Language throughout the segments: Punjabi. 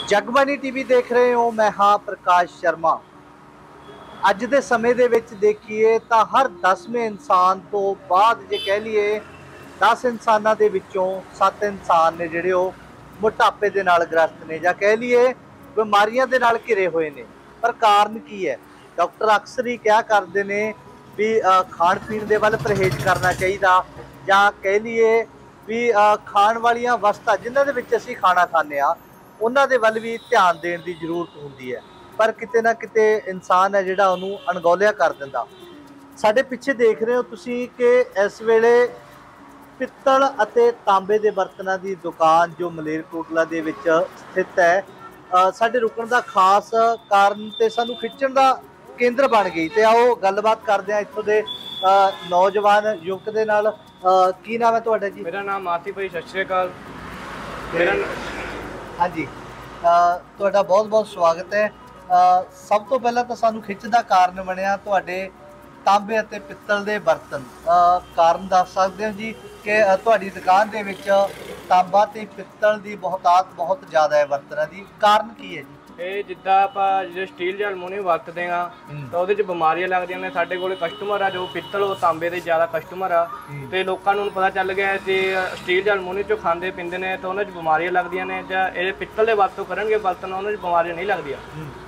ਜਗਬਾਣੀ ਟੀਵੀ ਦੇਖ ਰਹੇ ਹੋ। ਮੈਂ ਹਾਂ ਪ੍ਰਕਾਸ਼ ਸ਼ਰਮਾ। ਅੱਜ ਦੇ ਸਮੇਂ ਦੇ ਵਿੱਚ ਦੇਖੀਏ ਤਾਂ ਹਰ 10ਵੇਂ ਇਨਸਾਨ ਤੋਂ ਬਾਅਦ ਜੇ ਕਹਿ ਲਈਏ 10 ਇਨਸਾਨਾਂ ਦੇ ਵਿੱਚੋਂ 7 ਇਨਸਾਨ ਨੇ ਜਿਹੜੇ ਉਹ ਮੋਟਾਪੇ ਦੇ ਨਾਲ ਗ੍ਰਸਤ ਨੇ ਜਾਂ ਕਹਿ ਲਈਏ ਬਿਮਾਰੀਆਂ ਦੇ ਨਾਲ ਘਿਰੇ ਹੋਏ ਨੇ। ਪਰ ਕਾਰਨ ਕੀ ਹੈ? ਡਾਕਟਰ ਅਕਸਰ ਹੀ ਕਿਹਾ ਕਰਦੇ ਨੇ ਵੀ ਖਾਣ ਪੀਣ ਦੇ ਵੱਲ ਪਰਹੇਜ਼ ਕਰਨਾ ਚਾਹੀਦਾ, ਜਾਂ ਕਹਿ ਲਈਏ ਵੀ ਖਾਣ ਵਾਲੀਆਂ ਵਸਤਾਂ ਜਿਨ੍ਹਾਂ ਦੇ ਵਿੱਚ ਅਸੀਂ ਖਾਣਾ ਖਾਂਦੇ ਹਾਂ ਉਹਨਾਂ ਦੇ ਵੱਲ ਵੀ ਧਿਆਨ ਦੇਣ ਦੀ ਜ਼ਰੂਰਤ ਹੁੰਦੀ ਹੈ। ਪਰ ਕਿਤੇ ਨਾ ਕਿਤੇ ਇਨਸਾਨ ਹੈ ਜਿਹੜਾ ਉਹਨੂੰ ਅਣਗੌਲਿਆ ਕਰ ਦਿੰਦਾ। ਸਾਡੇ ਪਿੱਛੇ ਦੇਖ ਰਹੇ ਹੋ ਤੁਸੀਂ ਕਿ ਇਸ ਵੇਲੇ ਪਿੱਤਲ ਅਤੇ ਤਾਂਬੇ ਦੇ ਬਰਤਨਾਂ ਦੀ ਦੁਕਾਨ ਜੋ ਮਲੇਰਕੋਟਲਾ ਦੇ ਵਿੱਚ ਸਥਿਤ ਹੈ, ਸਾਡੇ ਰੁਕਣ ਦਾ ਖਾਸ ਕਾਰਨ ਤੇ ਸਾਨੂੰ ਖਿੱਚਣ ਦਾ ਕੇਂਦਰ ਬਣ ਗਈ। ਤੇ ਆਓ ਗੱਲਬਾਤ ਕਰਦੇ ਹਾਂ ਇੱਥੋਂ ਦੇ ਨੌਜਵਾਨ ਯੁਵਕ ਦੇ ਨਾਲ। ਕੀ ਨਾਮ ਹੈ ਤੁਹਾਡਾ ਜੀ? ਮੇਰਾ ਨਾਮ ਆਸਿਫ ਭਾਈ। ਸਤਿ ਸ਼੍ਰੀ ਅਕਾਲ। ਹਾਂਜੀ, ਤੁਹਾਡਾ ਬਹੁਤ ਬਹੁਤ ਸਵਾਗਤ ਹੈ। ਸਭ ਤੋਂ ਪਹਿਲਾਂ ਤਾਂ ਸਾਨੂੰ ਖਿੱਚ ਦਾ ਕਾਰਨ ਬਣਿਆ ਤੁਹਾਡੇ ਤਾਂਬੇ ਅਤੇ ਪਿੱਤਲ ਦੇ ਬਰਤਨ। ਕਾਰਨ ਦੱਸ ਸਕਦੇ ਹੋ ਜੀ ਕਿ ਤੁਹਾਡੀ ਦੁਕਾਨ ਦੇ ਵਿੱਚ ਤਾਂਬਾ ਤੇ ਪਿੱਤਲ ਦੀ ਬਹੁਤਾਤ ਬਹੁਤ ਜ਼ਿਆਦਾ ਹੈ ਬਰਤਨਾਂ ਦੀ, ਕਾਰਨ ਕੀ ਹੈ ਜੀ? ਇਹ ਜਿੱਦਾਂ ਆਪਾਂ ਜੇ ਸਟੀਲ ਜਾਂ ਅਲਮੂਨੀਅਮ ਵਰਤਦੇ ਹਾਂ ਤਾਂ ਉਹਦੇ 'ਚ ਬਿਮਾਰੀਆਂ ਲੱਗਦੀਆਂ ਨੇ। ਸਾਡੇ ਕੋਲ ਕਸਟਮਰ ਆ ਜੋ ਪਿੱਤਲ ਉਹ ਤਾਂਬੇ ਦੇ ਜ਼ਿਆਦਾ ਕਸਟਮਰ ਆ, ਤੇ ਲੋਕਾਂ ਨੂੰ ਪਤਾ ਚੱਲ ਗਿਆ ਜੇ ਸਟੀਲ ਜਾਂ ਅਲਮੂਨੀਅਮ 'ਚੋਂ ਖਾਂਦੇ ਪੀਂਦੇ ਨੇ ਤਾਂ ਉਹਨਾਂ 'ਚ ਬਿਮਾਰੀਆਂ ਲੱਗਦੀਆਂ ਨੇ, ਜਾਂ ਇਹ ਪਿੱਤਲ ਦੇ ਵਰਤੋਂ ਕਰਨਗੇ ਬਰਤਨ ਉਹਨਾਂ 'ਚ ਬਿਮਾਰੀਆਂ ਨਹੀਂ ਲੱਗਦੀਆਂ।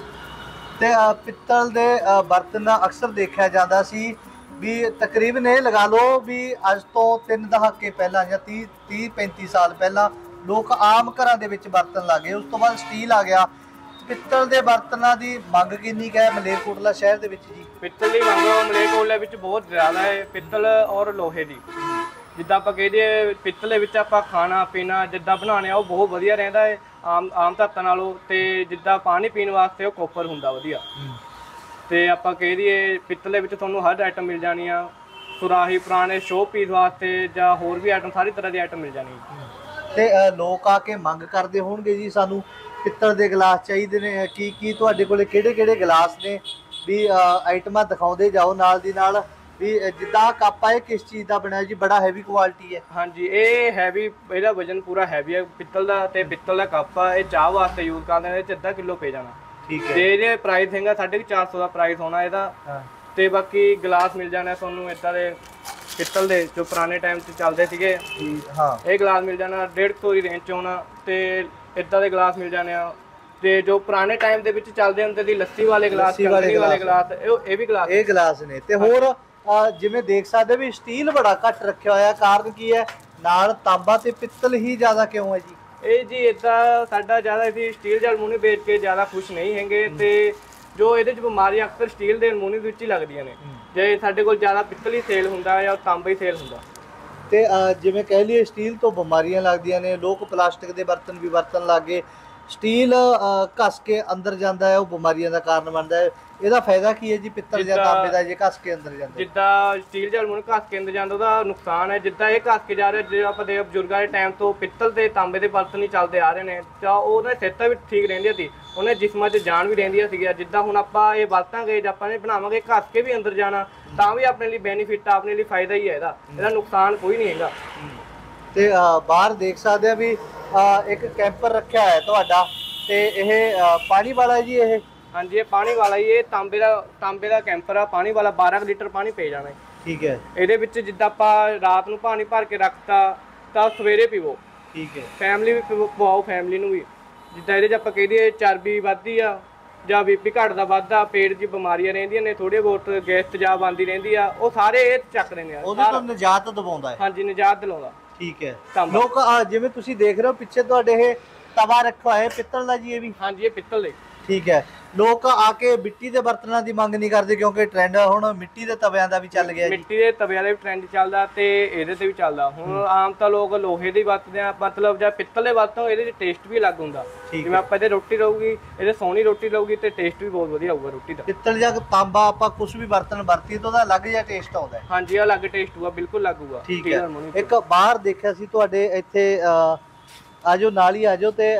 ਤੇ ਪਿੱਤਲ ਦੇ ਬਰਤਨ ਅਕਸਰ ਦੇਖਿਆ ਜਾਂਦਾ ਸੀ ਵੀ ਤਕਰੀਬਨ ਇਹ ਲਗਾ ਲਓ ਵੀ ਅੱਜ ਤੋਂ 3 ਦਹਾਕੇ ਪਹਿਲਾਂ ਜਾਂ 30-35 ਸਾਲ ਪਹਿਲਾਂ ਲੋਕ ਆਮ ਘਰਾਂ ਦੇ ਵਿੱਚ ਬਰਤਨ ਲੱਗੇ। ਉਸ ਤੋਂ ਬਾਅਦ ਸਟੀਲ ਆ ਗਿਆ। ਪਿੱਤਲ ਦੇ ਬਰਤਨਾਂ ਦੀ ਮੰਗ ਕਿੰਨੀ ਕੁ ਹੈ ਮਲੇਰਕੋਟਲਾ ਸ਼ਹਿਰ ਦੇ ਵਿੱਚ ਜੀ? ਪਿੱਤਲ ਦੀ ਮੰਗ ਮਲੇਰਕੋਟਲਾ ਵਿੱਚ ਬਹੁਤ ਜ਼ਿਆਦਾ ਹੈ, ਪਿੱਤਲ ਔਰ ਲੋਹੇ ਦੀ। ਜਿੱਦਾਂ ਆਪਾਂ ਕਹਦੇ ਪਿੱਤਲ ਦੇ ਵਿੱਚ ਆਪਾਂ ਖਾਣਾ ਪੀਣਾ ਜਿੱਦਾਂ ਬਣਾਉਣੇ ਆ ਉਹ ਬਹੁਤ ਵਧੀਆ ਰਹਿੰਦਾ ਹੈ ਆਮ ਧਾਤਾਂ ਨਾਲੋਂ, ਤੇ ਜਿੱਦਾਂ ਪਾਣੀ ਪੀਣ ਵਾਸਤੇ ਉਹ ਕੋਪਰ ਹੁੰਦਾ ਵਧੀਆ। ਤੇ ਆਪਾਂ ਕਹਿ ਦਈਏ ਪਿੱਤਲ ਦੇ ਵਿੱਚ ਤੁਹਾਨੂੰ ਹਰ ਆਈਟਮ ਮਿਲ ਜਾਣੀ ਆ, ਸੁਰਾਹੀ ਪੁਰਾਣੇ ਸ਼ੋਅ ਪੀਸ ਵਾਸਤੇ ਜਾਂ ਹੋਰ ਵੀ ਆਈਟਮ ਸਾਰੀ ਤਰ੍ਹਾਂ ਦੀ ਆਈਟਮ ਮਿਲ ਜਾਣੀ। ਤੇ ਲੋਕ ਆ ਕੇ ਮੰਗ ਕਰਦੇ ਹੋਣਗੇ ਜੀ ਸਾਨੂੰ ਪਿੱਤਲ ਦੇ ਗਲਾਸ ਚਾਹੀਦੇ ਨੇ। ਕੀ ਤੁਹਾਡੇ ਕੋਲੇ ਕਿਹੜੇ ਗਲਾਸ ਨੇ ਵੀ ਆਈਟਮਾਂ ਦਿਖਾਉਂਦੇ ਜਾਓ ਨਾਲ ਦੀ ਨਾਲ ਵੀ ਜਿੱਦਾਂ ਕੱਪ ਆ ਇਹ ਕਿਸ ਚੀਜ਼ ਦਾ ਬਣਿਆ ਜੀ? ਬੜਾ ਹੈਵੀ ਕੁਆਲਿਟੀ ਹੈ। ਹਾਂਜੀ, ਇਹ ਹੈਵੀ, ਇਹਦਾ ਵਜਨ ਪੂਰਾ ਹੈਵੀ ਹੈ ਪਿੱਤਲ ਦਾ। ਤੇ ਪਿੱਤਲ ਦਾ ਕੱਪ ਆ, ਇਹ ਚਾਹ ਵਾਸਤੇ ਯੂਜ਼ ਕਰਦੇ ਨੇ। ਇਹ 'ਚ ਅੱਧਾ ਕਿਲੋ ਪੈ ਜਾਣਾ। ਠੀਕ ਹੈ। ਤੇ ਇਹਦੇ ਪ੍ਰਾਈਸ ਹੈਗਾ 450 ਦਾ ਪ੍ਰਾਈਸ ਹੋਣਾ ਇਹਦਾ। ਤੇ ਬਾਕੀ ਗਲਾਸ ਮਿਲ ਜਾਣਾ ਤੁਹਾਨੂੰ ਇੱਦਾਂ ਦੇ ਪਿੱਤਲ ਦੇ ਜੋ ਪੁਰਾਣੇ ਟਾਈਮ 'ਚ ਚੱਲਦੇ ਸੀਗੇ। ਹਾਂ, ਇਹ ਗਲਾਸ ਮਿਲ ਜਾਣਾ 150 ਦੀ ਰੇਂਜ 'ਚ ਹੋਣਾ। ਤੇ ਇੱਦਾਂ ਦੇ ਗਲਾਸ ਮਿਲ ਜਾਣੇ ਆ। ਤੇ ਜੋ ਪੁਰਾਣੇ ਟਾਈਮ ਦੇ ਵਿੱਚ ਚੱਲਦੇ ਹੁੰਦੇ ਸੀ ਲੱਸੀ ਵਾਲੇ ਗਲਾਸ, ਕੰਗਣੀ ਵਾਲੇ ਗਲਾਸ, ਇਹ ਵੀ ਗਲਾਸ, ਇਹ ਗਲਾਸ ਨੇ। ਤੇ ਹੋਰ ਜਿਵੇਂ ਦੇਖ ਸਕਦੇ ਵੀ ਸਟੀਲ ਬੜਾ ਘੱਟ ਰੱਖਿਆ ਹੋਇਆ, ਕਾਰਨ ਕੀ ਹੈ? ਨਾਲ ਤਾਂਬਾ ਤੇ ਪਿੱਤਲ ਹੀ ਜ਼ਿਆਦਾ ਕਿਉਂ ਹੈ ਜੀ? ਇਹ ਜੀ ਇੱਦਾਂ ਸਾਡਾ ਜ਼ਿਆਦਾ ਅਸੀਂ ਸਟੀਲ ਜਾਂ ਅਲਮੂਨੀਅਮ ਵੇਚ ਕੇ ਜ਼ਿਆਦਾ ਖੁਸ਼ ਨਹੀਂ ਹੈਗੇ। ਤੇ ਜੋ ਇਹਦੇ 'ਚ ਬਿਮਾਰੀਆਂ ਅਕਸਰ ਸਟੀਲ ਦੇ ਅਲਮੂਨੀਅਮ ਵਿੱਚ ਹੀ ਲੱਗਦੀਆਂ ਨੇ। ਜੇ ਸਾਡੇ ਕੋਲ ਜ਼ਿਆਦਾ ਪਿੱਤਲ ਹੀ ਸੇਲ ਹੁੰਦਾ ਜਾਂ ਤਾਂਬਾ ਹੀ ਸੇਲ ਹੁੰਦਾ। ਤੇ ਜਿਵੇਂ ਕਹਿ ਲਈਏ ਸਟੀਲ ਤੋਂ ਬਿਮਾਰੀਆਂ ਲੱਗਦੀਆਂ ਨੇ, ਲੋਕ ਪਲਾਸਟਿਕ ਦੇ ਬਰਤਨ ਵੀ ਵਰਤਣ ਲੱਗ ਗਏ। ਸਟੀਲ ਘਸ ਕੇ ਅੰਦਰ ਜਾਂਦਾ ਹੈ, ਉਹ ਬਿਮਾਰੀਆਂ ਦਾ ਕਾਰਨ ਬਣਦਾ ਹੈ। ਇਹਦਾ ਫਾਇਦਾ ਕੀ ਹੈ ਜੀ ਪਿੱਤਲ ਜਾਂ ਤਾਂਬੇ ਦਾ ਜੇ ਘਸ ਕੇ ਅੰਦਰ ਜਾਂਦਾ? ਜਿੱਦਾਂ ਸਟੀਲ ਜਾਂ ਅਲਮੂਨੀਅਮ ਘਸ ਕੇ ਅੰਦਰ ਜਾਂਦਾ ਉਹਦਾ ਨੁਕਸਾਨ ਹੈ। ਜਿੱਦਾਂ ਇਹ ਘਸ ਕੇ ਜਾ ਰਿਹਾ, ਜੇ ਆਪਾਂ ਦੇ ਬਜ਼ੁਰਗਾਂ ਦੇ ਟਾਈਮ ਤੋਂ ਪਿੱਤਲ ਤੇ ਤਾਂਬੇ ਦੇ ਬਰਤਨ ਹੀ ਚੱਲਦੇ ਆ ਰਹੇ ਨੇ, ਤਾਂ ਉਹਨਾਂ ਦੀ ਸਿਹਤ ਵੀ ਠੀਕ ਰਹਿੰਦੀ ਸੀ, ਉਹਨਾਂ ਜਿਸਮਾਂ 'ਚ ਜਾਨ ਵੀ ਰਹਿੰਦੀਆਂ ਸੀਗੀਆਂ। ਜਿੱਦਾਂ ਹੁਣ ਆਪਾਂ ਇਹ ਵਰਤਾਂਗੇ ਜਾਂ ਆਪਾਂ ਇਹ ਬਣਾਵਾਂਗੇ ਘਸ ਕੇ ਵੀ ਅੰਦਰ ਜਾਣਾ, ਤਾਂ ਵੀ ਆਪਣੇ ਲਈ ਬੈਨੀਫਿਟ ਆ, ਆਪਣੇ ਲਈ ਫਾਇਦਾ ਹੀ ਹੈ ਇਹਦਾ ਨੁਕਸਾਨ ਕੋਈ ਨਹੀਂ ਹੈਗਾ। ਤੇ ਬਾਹਰ ਦੇਖ ਸਕਦੇ ਆ ਵੀ ਇੱਕ ਕੈਂਪਰ ਰੱਖਿਆ ਹੈ ਤੁਹਾਡਾ, ਤੇ ਇਹ ਪਾਣੀ ਵਾਲਾ ਹੈ ਜੀ? ਇਹ ਹਾਂਜੀ, ਇਹ ਪਾਣੀ ਵਾਲਾ ਹੀ। ਇਹ ਤਾਂਬੇ ਦਾ ਕੈਂਪਰ ਆ, ਪਾਣੀ ਵਾਲਾ। 12 ਲੀਟਰ ਪਾਣੀ ਪੈ ਜਾਣਾ। ਠੀਕ ਹੈ। ਇਹਦੇ ਵਿੱਚ ਜਿੱਦਾਂ ਆਪਾਂ ਰਾਤ ਨੂੰ ਪਾਣੀ ਭਰ ਕੇ ਰੱਖਤਾ ਤਾਂ ਸਵੇਰੇ ਪੀਵੋ। ਠੀਕ ਹੈ। ਫੈਮਿਲੀ ਵੀ ਪਵਾਓ, ਫੈਮਿਲੀ ਨੂੰ ਵੀ। ਜਿੱਦਾਂ ਇਹਦੇ 'ਚ ਆਪਾਂ ਕਹਿ ਦਈਏ ਚਰਬੀ ਵੱਧਦੀ ਆ ਜਾਂ BP ਘਟਦਾ ਵੱਧਦਾ, ਪੇਟ 'ਚ ਬਿਮਾਰੀਆਂ ਰਹਿੰਦੀਆਂ ਨੇ, ਥੋੜ੍ਹੀ ਬਹੁਤ ਗੈਸ ਤੇਜ਼ਾਬ ਆਉਂਦੀ ਰਹਿੰਦੀ ਆ, ਉਹ ਸਾਰੇ ਇਹ ਚੱਕ ਲੈਂਦੇ ਆ। ਉਹਦੇ ਤੋਂ ਨਿਜਾਤ ਦਿਵਾਉਂਦਾ ਹੈ। ਹਾਂਜੀ, ਨਿਜਾਤ ਦਿਲਾਉਂਦਾ। ਠੀਕ ਹੈ। ਲੋਕ ਜਿਵੇਂ ਤੁਸੀਂ ਦੇਖ ਰਹੇ ਹੋ ਪਿੱਛੇ ਤੁਹਾਡੇ ਇਹ ਤਵਾ ਰੱਖਿਆ ਹੋਇਆ ਪਿੱਤਲ ਦਾ ਜੀ? ਇਹ ਵੀ? ਹਾਂਜੀ, ਇਹ ਪਿੱਤਲ ਦੇ। ਠੀਕ ਹੈ। ਲੋਕ ਆ ਕੇ ਮਿੱਟੀ ਦੇ ਬਰਤਨਾਂ ਦੀ ਮੰਗ ਨਹੀਂ ਕਰਦੇ ਕਿਉਂਕਿ ਟ੍ਰੈਂਡ ਹੁਣ ਮਿੱਟੀ ਦੇ ਤਵਿਆਂ ਦਾ ਵੀ ਚੱਲ ਗਿਆ। ਮਿੱਟੀ ਦੇ ਤਵਿਆਂ ਦਾ ਵੀ ਟ੍ਰੈਂਡ ਚੱਲਦਾ ਤੇ ਇਹਦੇ ਤੇ ਵੀ ਚੱਲਦਾ। ਹੁਣ ਆਮ ਤਾਂ ਲੋਕ ਲੋਹੇ ਦੀ ਵਰਤਦੇ ਆ, ਮਤਲਬ ਜਾਂ ਪਿੱਤਲ ਦੇ ਵਰਤੋਂ, ਇਹਦੇ 'ਚ ਟੇਸਟ ਵੀ ਅਲੱਗ ਹੁੰਦਾ। ਜਿਵੇਂ ਆਪਾਂ ਇਹਦੇ ਰੋਟੀ ਰਹੂਗੀ, ਇਹਦੇ ਸੋਹਣੀ ਰੋਟੀ ਰਹੂਗੀ ਤੇ ਟੇਸਟ ਵੀ ਬਹੁਤ ਵਧੀਆ ਆਊਗਾ ਰੋਟੀ ਦਾ। ਪਿੱਤਲ ਜਾਂ ਤਾਂਬਾ ਆਪਾਂ ਕੁਝ ਵੀ ਬਰਤਨ ਵਰਤੀਏ ਤਾਂ ਉਹਦਾ ਅਲੱਗ ਜਿਹਾ ਟੇਸਟ ਆਉਂਦਾ। ਹਾਂਜੀ, ਅਲੱਗ ਟੇਸਟ ਹੋਊਗਾ, ਬਿਲਕੁਲ ਅਲੱਗ ਹੋਊਗਾ। ਠੀਕ ਹੈ। ਇੱਕ ਬਾਹਰ ਦੇਖਿਆ ਸੀ ਤੁਹਾਡੇ ਇੱਥੇ, ਆਜੋ ਨਾਲ ਹੀ ਆਜੋ, ਤੇ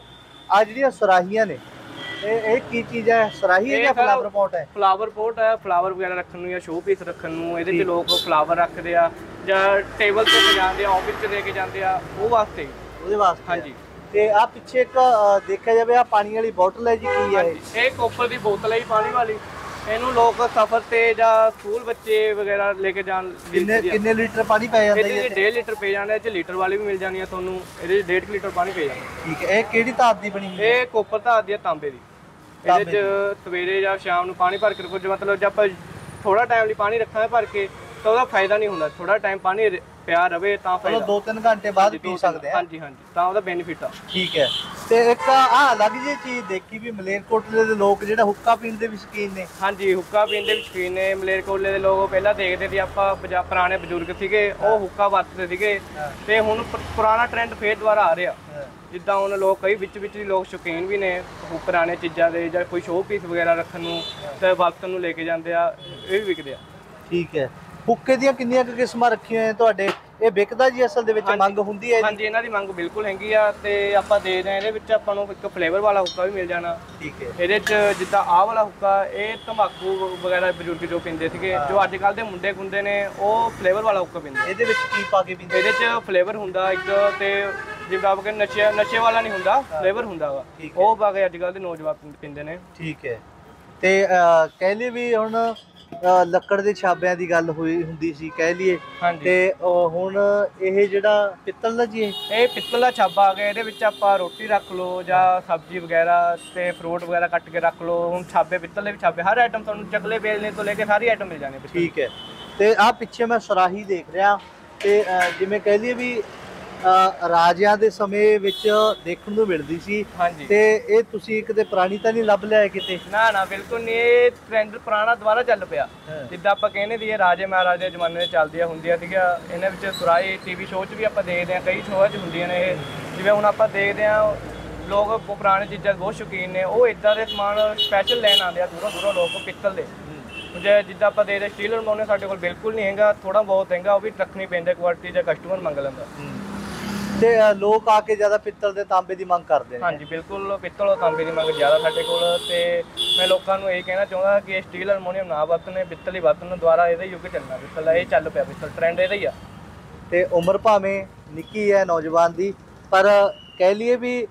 ਆ ਜਿਹੜੀਆਂ ਸੁਰਾਹੀਆਂ ਨੇ ਇਹ ਕੀ ਚੀਜ਼ ਹੈ? ਸੁਰਾਹੀ ਹੈ ਜਾਂ ਫਲਾਵਰ ਪੋਟ ਹੈ? ਫਲਾਵਰ ਪੋਟ ਹੈ, ਫਲਾਵਰ ਵਗੈਰਾ ਰੱਖਣ ਨੂੰ ਜਾਂ ਸ਼ੋਅ ਪੀਸ ਰੱਖਣ ਨੂੰ। ਇਹਦੇ 'ਚ ਲੋਕ ਫਲਾਵਰ ਰੱਖਦੇ ਆ ਜਾਂ ਟੇਬਲ ਤੇ ਸਜਾਉਂਦੇ ਆ, ਆਫਿਸ 'ਚ ਲੈ ਕੇ ਜਾਂਦੇ ਆ, ਉਹ ਵਾਸਤੇ। ਉਹਦੇ ਵਾਸਤੇ? ਹਾਂਜੀ। ਤੇ ਆ ਪਿੱਛੇ ਇੱਕ ਦੇਖਿਆ ਜਾਵੇ ਆ ਪਾਣੀ ਵਾਲੀ ਬੋਤਲ ਹੈ ਜੀ, ਕੀ ਹੈ ਇਹ ਕੋਪਰ ਦੀ ਬੋਤਲ ਹੈ ਜੀ ਪਾਣੀ ਵਾਲੀ। ਇਹਨੂੰ ਲੋਕ ਸਫ਼ਰ ਤੇ ਜਾਂ ਸਕੂਲ ਬੱਚੇ ਵਗੈਰਾ ਲੈ ਕੇ ਜਾਣ। ਕਿੰਨੇ ਲੀਟਰ ਪਾਣੀ ਪੈ ਜਾਂਦਾ ਇਹਦੇ 'ਚ 1.5 ਲੀਟਰ ਪੈ ਜਾਂਦਾ। ਇਹ 'ਚ ਲੀਟਰ ਵਾਲੀ ਵੀ ਮਿਲ ਜਾਣੀ ਆ ਤੁਹਾਨੂੰ। ਇਹਦੇ 'ਚ 1.5 ਲੀਟਰ ਪਾਣੀ ਪੈ ਜਾਂਦਾ। ਠੀਕ ਹੈ। ਇਹ ਕਿਹੜੀ ਧਾਤ ਦੀ ਬਣੀ ਹੋਈ ਹੈ? ਇਹ ਕੋਪਰ ਧਾਤ ਦੀ ਆ, ਤਾਂਬੇ ਦੀ। ਇਹਦੇ 'ਚ ਸਵੇਰੇ ਜਾਂ ਸ਼ਾਮ ਨੂੰ ਪਾਣੀ ਭਰ ਕੇ ਰੱਖੋ। ਮਤਲਬ ਜੇ ਆਪਾਂ ਥੋੜਾ ਟਾਈਮ ਲਈ ਪਾਣੀ ਰੱਖਾਂਗੇ ਭਰ ਕੇ ਤਾਂ ਉਹਦਾ ਫਾਇਦਾ ਨਹੀਂ ਹੁੰਦਾ। ਥੋੜਾ ਟਾਈਮ ਪਾਣੀ ਪਿਆ ਰਵੇ ਤਾਂ ਫਾਇਦਾ। 2-3 ਘੰਟੇ ਬਾਅਦ ਪੀ ਸਕਦੇ ਆ। ਹਾਂਜੀ ਹਾਂਜੀ, ਤਾਂ ਉਹਦਾ ਬੈਨੀਫਿਟ ਆ। ਠੀਕ ਹੈ। ਤੇ ਇੱਕ ਆ ਅਲੱਗ ਜਿਹੀ ਚੀਜ਼ ਦੇਖੀ ਵੀ ਮਲੇਰਕੋਟਲੇ ਦੇ ਲੋਕ ਜਿਹੜਾ ਹੁੱਕਾ ਪੀਣ ਦੇ ਵੀ ਸ਼ੌਕੀਨ ਨੇ। ਹਾਂਜੀ, ਹੁੱਕਾ ਪੀਣ ਦੇ ਵੀ ਸ਼ੌਕੀਨ ਨੇ। ਮਲੇਰਕੋਟਲੇ ਦੇ ਲੋਕ ਪਹਿਲਾਂ ਦੇਖਦੇ ਸੀ ਆਪਾਂ, ਪੁਰਾਣੇ ਬਜ਼ੁਰਗ ਸੀਗੇ ਉਹ ਹੁੱਕਾ ਵਰਤਦੇ ਸੀਗੇ, ਤੇ ਹੁਣ ਪੁਰਾਣਾ ਟ੍ਰੈਂਡ ਫੇਰ ਦੁਬਾਰਾ ਆ ਰਿਹਾ। ਜਿੱਦਾਂ ਹੁਣ ਲੋਕ ਕਈ ਵਿੱਚ ਦੀ ਲੋਕ ਸ਼ੌਕੀਨ ਵੀ ਨੇ ਪੁਰਾਣੇ ਚੀਜ਼ਾਂ ਦੇ, ਜਾਂ ਕੋਈ ਸ਼ੋਅ ਪੀਸ ਵਗੈਰਾ ਰੱਖਣ ਨੂੰ ਤੇ ਵਰਤਣ ਨੂੰ ਲੈ ਕੇ ਜਾਂਦੇ ਆ, ਇਹ ਵੀ ਵਿਕਦੇ ਆ। ਠੀਕ ਹੈ। ਹੁੱਕੇ ਦੀਆਂ ਕਿੰਨੀਆਂ ਕੁ ਕਿਸਮਾਂ ਰੱਖੀਆਂ ਹੋਈਆਂ ਤੁਹਾਡੇ? ਇਹ ਵਿਕਦਾ ਜੀ ਅਸਲ ਦੇ ਵਿੱਚ? ਮੰਗ ਹੁੰਦੀ ਹੈ? ਹਾਂਜੀ, ਇਹਨਾਂ ਦੀ ਮੰਗ ਬਿਲਕੁਲ ਹੈਗੀ ਆ, ਤੇ ਆਪਾਂ ਦੇ ਰਹੇ ਇਹਦੇ ਵਿੱਚ ਆਪਾਂ ਨੂੰ ਇੱਕ ਫਲੇਵਰ ਵਾਲਾ ਹੁੱਕਾ ਵੀ ਮਿਲ ਜਾਣਾ। ਠੀਕ ਹੈ। ਇਹਦੇ 'ਚ ਜਿੱਦਾਂ ਆਹ ਵਾਲਾ ਹੁੱਕਾ, ਇਹ ਤੰਬਾਕੂ ਵਗੈਰਾ ਬਜ਼ੁਰਗ ਜੋ ਪੀਂਦੇ ਸੀਗੇ, ਜੋ ਅੱਜ ਕੱਲ੍ਹ ਦੇ ਮੁੰਡੇ ਖੁੰਦੇ ਨੇ ਉਹ ਫਲੇਵਰ ਵਾਲਾ ਹੁੱਕਾ ਪੀਂਦੇ। ਇਹਦੇ ਵਿੱਚ ਕੀ ਪਾ ਕੇ ਪੀਂਦੇ? ਇਹਦੇ 'ਚ ਫਲੇਵਰ ਹੁੰਦਾ ਇੱਕ, ਤੇ ਜਿਵੇਂ ਆਪਾਂ ਕਹਿੰਦੇ ਨਸ਼ੇ ਵਾਲਾ ਨਹੀਂ ਹੁੰਦਾ, ਫਲੇਵਰ ਹੁੰਦਾ ਵਾ, ਉਹ ਪਾ ਕੇ ਅੱਜ ਕੱਲ੍ਹ ਦੇ ਨੌਜਵਾਨ ਪੀਂਦੇ ਨੇ। ਠੀਕ ਹੈ। ਤੇ ਕਹਿ ਲਈਏ ਵੀ ਹੁਣ ਲੱਕੜ ਦੇ ਛਾਬਿਆਂ ਦੀ ਗੱਲ ਹੁੰਦੀ ਸੀ ਕਹਿ ਲਈਏ, ਤੇ ਹੁਣ ਇਹ ਜਿਹੜਾ ਪਿੱਤਲ ਦਾ ਜੀ, ਇਹ ਪਿੱਤਲ ਦਾ ਛਾਬਾ ਆ ਗਿਆ। ਇਹਦੇ ਵਿੱਚ ਆਪਾਂ ਰੋਟੀ ਰੱਖ ਲਓ ਜਾਂ ਸਬਜ਼ੀ ਵਗੈਰਾ ਤੇ ਫਰੂਟ ਵਗੈਰਾ ਕੱਟ ਕੇ ਰੱਖ ਲਓ। ਹੁਣ ਛਾਬੇ ਪਿੱਤਲ ਦੇ ਵੀ ਛਾਬੇ, ਹਰ ਆਈਟਮ ਤੁਹਾਨੂੰ ਚਕਲੇ ਵੇਲਣੇ ਤੋਂ ਲੈ ਕੇ ਸਾਰੀ ਆਈਟਮ ਮਿਲ ਜਾਣੀ। ਠੀਕ ਹੈ। ਤੇ ਆਹ ਪਿੱਛੇ ਮੈਂ ਸੁਰਾਹੀ ਦੇਖ ਰਿਹਾ, ਤੇ ਜਿਵੇਂ ਕਹਿ ਲਈਏ ਵੀ ਰਾਜਿਆਂ ਦੇ ਸਮੇਂ ਵਿੱਚ ਦੇਖਣ ਨੂੰ ਮਿਲਦੀ ਸੀ। ਹਾਂਜੀ। ਤੇ ਇਹ ਤੁਸੀਂ ਕਿਤੇ ਪੁਰਾਣੀ ਤਾਂ ਨਹੀਂ ਲੱਭ ਲਿਆ ਕਿਤੇ? ਨਾ ਬਿਲਕੁਲ ਨਹੀਂ, ਇਹ ਟ੍ਰੈਂਡ ਪੁਰਾਣਾ ਦੁਬਾਰਾ ਚੱਲ ਪਿਆ। ਜਿੱਦਾਂ ਆਪਾਂ ਕਹਿੰਦੇ ਸੀ ਇਹ ਰਾਜੇ ਮਹਾਰਾਜੇ ਦੇ ਜ਼ਮਾਨੇ ਦੇ ਚੱਲਦੀਆਂ ਹੁੰਦੀਆਂ ਸੀਗੀਆਂ। ਇਹਨਾਂ ਵਿੱਚ ਸੁਰਾਹੀ ਟੀਵੀ ਸ਼ੋਅ 'ਚ ਵੀ ਆਪਾਂ ਦੇਖਦੇ ਹਾਂ, ਕਈ ਸ਼ੋਅ 'ਚ ਹੁੰਦੀਆਂ ਨੇ ਇਹ। ਜਿਵੇਂ ਹੁਣ ਆਪਾਂ ਦੇਖਦੇ ਹਾਂ ਲੋਕ ਪੁਰਾਣੇ ਚੀਜ਼ਾਂ ਬਹੁਤ ਸ਼ੌਕੀਨ ਨੇ, ਉਹ ਇੱਦਾਂ ਦੇ ਸਮਾਨ ਸਪੈਸ਼ਲ ਲੈਣ ਆਉਂਦੇ ਆ ਦੂਰੋਂ ਲੋਕ ਪਿੱਤਲ ਦੇ। ਜਿੱਦਾਂ ਆਪਾਂ ਦੇਖਦੇ ਸਟੀਲ ਅਲਮੋਨੀਅਮ ਸਾਡੇ ਕੋਲ ਬਿਲਕੁਲ ਨਹੀਂ ਹੈਗਾ, ਥੋੜਾ ਬਹੁਤ ਹੈਗਾ, ਉਹ ਵੀ ਰੱਖਣੀ ਪੈਂਦਾ ਕੁਆਲਿਟੀ, ਜਾਂ ਕਸਟਮਰ ਮੰਗ ਲੈਂਦਾ। ਤੇ ਲੋਕ ਆ ਕੇ ਜ਼ਿਆਦਾ ਪਿੱਤਲ ਦੇ ਤਾਂਬੇ ਦੀ ਮੰਗ ਕਰਦੇ ਨੇ? ਹਾਂਜੀ ਬਿਲਕੁਲ, ਪਿੱਤਲ ਔਰ ਤਾਂਬੇ ਦੀ ਮੰਗ ਜ਼ਿਆਦਾ ਸਾਡੇ ਕੋਲ। ਤੇ ਮੈਂ ਲੋਕਾਂ ਨੂੰ ਇਹ ਕਹਿਣਾ ਚਾਹੁੰਦਾ ਕਿ ਸਟੀਲ ਅਲਮੋਨੀਅਮ ਨਾ ਵਰਤਣ, ਪਿੱਤਲ ਹੀ ਵਰਤਣ। ਦੁਆਰਾ ਇਹਦਾ ਯੁੱਗ ਚੱਲਣਾ, ਪਿੱਤਲ ਦਾ ਇਹ ਚੱਲ ਪਿਆ, ਪਿੱਤਲ ਟ੍ਰੈਂਡ ਇਹਦਾ ਹੀ ਆ। ਤੇ ਉਮਰ ਭਾਵੇਂ ਨਿੱਕੀ ਹੈ ਨੌਜਵਾਨ ਦੀ, ਪਰ ਕਹਿ ਲਈਏ ਵੀ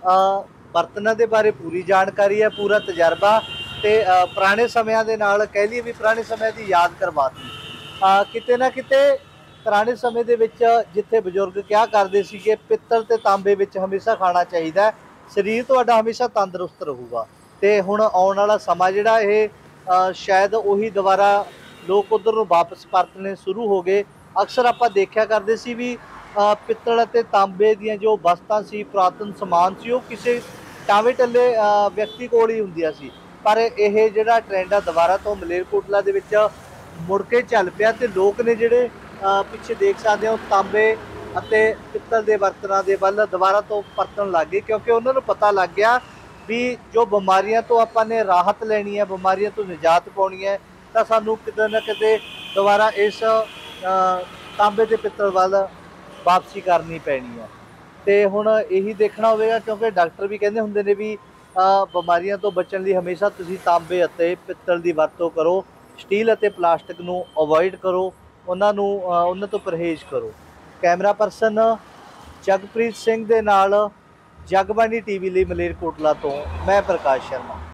ਬਰਤਨਾਂ ਦੇ ਬਾਰੇ ਪੂਰੀ ਜਾਣਕਾਰੀ ਹੈ, ਪੂਰਾ ਤਜਰਬਾ, ਤੇ ਪੁਰਾਣੇ ਸਮਿਆਂ ਦੇ ਨਾਲ ਕਹਿ ਲਈਏ ਵੀ ਪੁਰਾਣੇ ਸਮਿਆਂ ਦੀ ਯਾਦ ਕਰਵਾਤੀ। ਕਿਤੇ ਨਾ ਕਿਤੇ ਪੁਰਾਣੇ ਸਮੇਂ ਦੇ ਵਿੱਚ ਜਿੱਥੇ ਬਜ਼ੁਰਗ ਕਿਹਾ ਕਰਦੇ ਸੀ ਕਿ ਪਿੱਤਲ ਤੇ ਤਾਂਬੇ ਵਿੱਚ ਹਮੇਸ਼ਾ ਖਾਣਾ ਚਾਹੀਦਾ, ਸਰੀਰ ਤੁਹਾਡਾ ਹਮੇਸ਼ਾ ਤੰਦਰੁਸਤ ਰਹੂਗਾ। ਤੇ ਹੁਣ ਆਉਣ ਵਾਲਾ ਸਮਾਂ ਜਿਹੜਾ ਇਹ ਸ਼ਾਇਦ ਉਹੀ ਦੁਬਾਰਾ ਲੋਕ ਉਧਰ ਨੂੰ ਵਾਪਸ ਪਰਤਣੇ ਸ਼ੁਰੂ ਹੋ ਗਏ। ਅਕਸਰ ਆਪਾਂ ਦੇਖਿਆ ਕਰਦੇ ਸੀ ਵੀ ਪਿੱਤਲ ਅਤੇ ਤਾਂਬੇ ਦੀਆਂ ਜੋ ਵਸਤਾਂ ਸੀ, ਪੁਰਾਤਨ ਸਮਾਨ ਸੀ, ਉਹ ਕਿਸੇ ਟਾਵੇਂ ਟੱਲੇ ਵਿਅਕਤੀ ਕੋਲ ਹੀ ਹੁੰਦੀਆਂ ਸੀ। ਪਰ ਇਹ ਜਿਹੜਾ ਟ੍ਰੈਂਡ ਆ ਦੁਬਾਰਾ ਤੋਂ ਮਲੇਰਕੋਟਲਾ ਦੇ ਵਿੱਚ ਮੁੜ ਕੇ ਚੱਲ ਪਿਆ, ਤੇ ਲੋਕ ਨੇ ਜਿਹੜੇ ਪਿੱਛੇ ਦੇਖ ਸਕਦੇ ਹੋ ਤਾਂਬੇ ਅਤੇ ਪਿੱਤਲ ਦੇ ਬਰਤਨਾਂ ਦੇ ਵੱਲ ਦੁਬਾਰਾ ਤੋਂ ਪਰਤਣ ਲੱਗ ਗਏ, ਕਿਉਂਕਿ ਉਹਨਾਂ ਨੂੰ ਪਤਾ ਲੱਗ ਗਿਆ ਵੀ ਜੋ ਬਿਮਾਰੀਆਂ ਤੋਂ ਆਪਾਂ ਨੇ ਰਾਹਤ ਲੈਣੀ ਹੈ, ਬਿਮਾਰੀਆਂ ਤੋਂ ਨਿਜਾਤ ਪਾਉਣੀ ਹੈ, ਤਾਂ ਸਾਨੂੰ ਕਿਤੇ ਨਾ ਕਿਤੇ ਦੁਬਾਰਾ ਇਸ ਤਾਂਬੇ ਤੇ ਪਿੱਤਲ ਵੱਲ ਵਾਪਸੀ ਕਰਨੀ ਪੈਣੀ ਹੈ। ਤੇ ਹੁਣ ਇਹੀ ਦੇਖਣਾ ਹੋਵੇਗਾ, ਕਿਉਂਕਿ ਡਾਕਟਰ ਵੀ ਕਹਿੰਦੇ ਹੁੰਦੇ ਨੇ ਵੀ ਬਿਮਾਰੀਆਂ ਤੋਂ ਬਚਣ ਲਈ ਹਮੇਸ਼ਾ ਤੁਸੀਂ ਤਾਂਬੇ ਅਤੇ ਪਿੱਤਲ ਦੀ ਵਰਤੋਂ ਕਰੋ, ਸਟੀਲ ਅਤੇ ਪਲਾਸਟਿਕ ਨੂੰ ਅਵੋਇਡ ਕਰੋ, ਉਹਨਾਂ ਤੋਂ ਪਰਹੇਜ਼ ਕਰੋ। ਕੈਮਰਾ ਪਰਸਨ ਜਗਪ੍ਰੀਤ ਸਿੰਘ ਦੇ ਨਾਲ ਜਗਬਾਣੀ ਟੀਵੀ ਲਈ ਮਲੇਰਕੋਟਲਾ ਤੋਂ ਮੈਂ ਪ੍ਰਕਾਸ਼ ਸ਼ਰਮਾ।